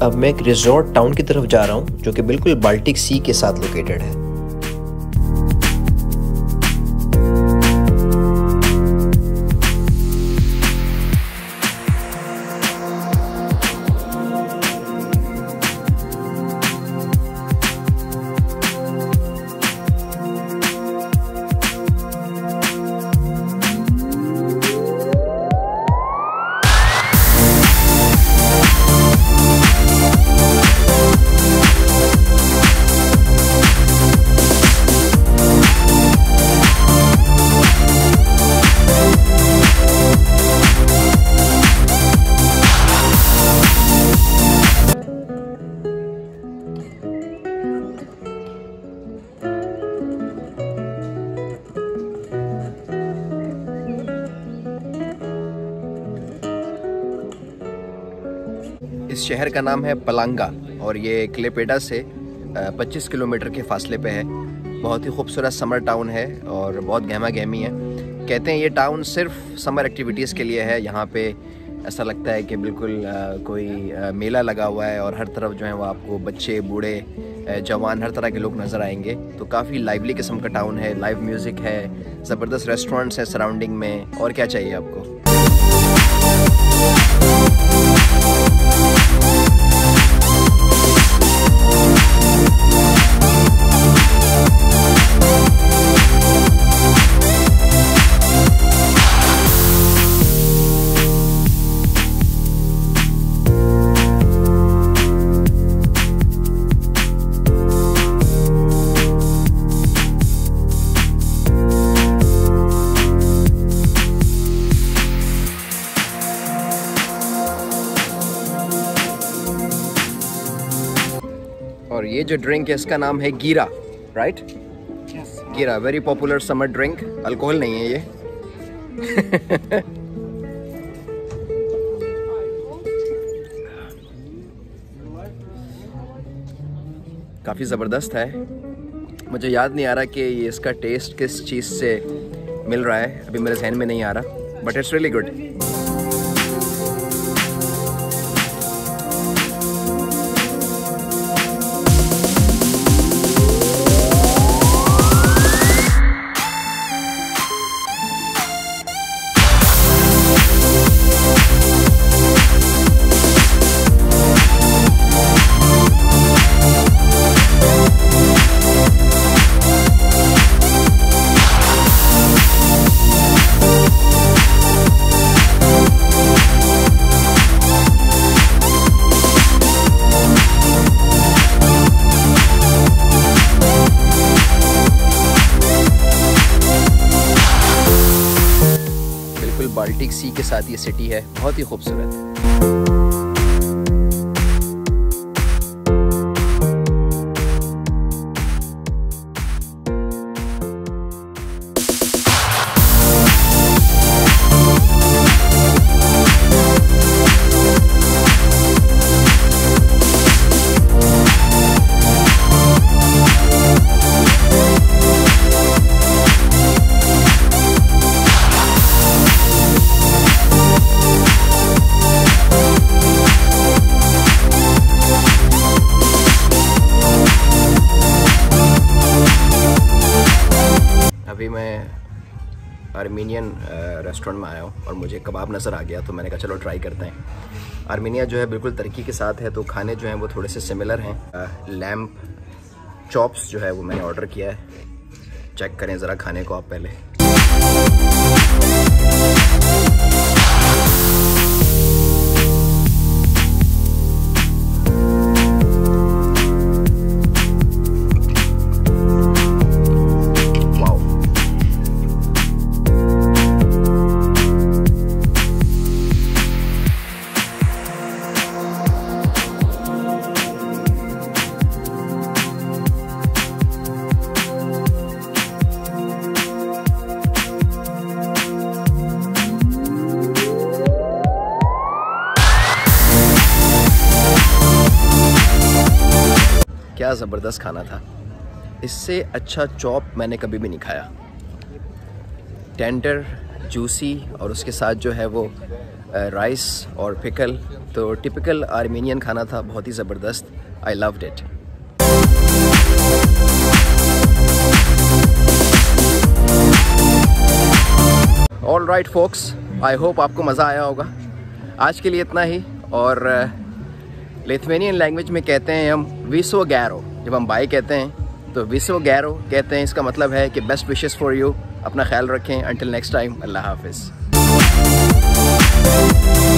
अब मैं एक रिजॉर्ट टाउन की तरफ जा रहा हूँ जो कि बिल्कुल बाल्टिक सी के साथ लोकेटेड है। इस शहर का नाम है पलांगा और ये क्लेपेडा से 25 किलोमीटर के फासले पे है। बहुत ही खूबसूरत समर टाउन है और बहुत गहमा गहमी है। कहते हैं ये टाउन सिर्फ समर एक्टिविटीज़ के लिए है। यहाँ पे ऐसा लगता है कि बिल्कुल कोई मेला लगा हुआ है और हर तरफ जो है वो आपको बच्चे, बूढ़े, जवान, हर तरह के लोग नज़र आएंगे। तो काफ़ी लाइवली किस्म का टाउन है, लाइव म्यूज़िक है, ज़बरदस्त रेस्टोरेंट्स हैं सराउंडिंग में, और क्या चाहिए आपको। और ये जो ड्रिंक है इसका नाम है Gira, right? Gira, very popular summer drink. Alcohol नहीं है ये। काफ़ी ज़बरदस्त है। मुझे याद नहीं आ रहा कि ये इसका टेस्ट किस चीज़ से मिल रहा है, अभी मेरे जहन में नहीं आ रहा, but it's really good. Baltic sea के साथ ये सिटी है, बहुत ही खूबसूरत। अभी मैं आर्मीनियन रेस्टोरेंट में आया हूँ और मुझे कबाब नज़र आ गया, तो मैंने कहा चलो ट्राई करते हैं। आर्मीनिया जो है बिल्कुल तरक्की के साथ है, तो खाने जो हैं वो थोड़े से सिमिलर हैं। लैम्प चॉप्स जो है वो मैंने ऑर्डर किया है। चेक करें ज़रा खाने को आप पहले। क्या ज़बरदस्त खाना था। इससे अच्छा चॉप मैंने कभी भी नहीं खाया। टेंडर, जूसी और उसके साथ जो है वो राइस और पिकल। तो टिपिकल आर्मेनियन खाना था, बहुत ही ज़बरदस्त। I loved it. All right folks, I hope आपको मज़ा आया होगा। आज के लिए इतना ही। और लिथुआनियन लैंग्वेज में कहते हैं हम विसो गैरो। जब हम बाय कहते हैं तो विसो गैरो कहते हैं। इसका मतलब है कि बेस्ट विशेस फॉर यू। अपना ख्याल रखें। अंटिल नेक्स्ट टाइम, अल्लाह हाफिज़।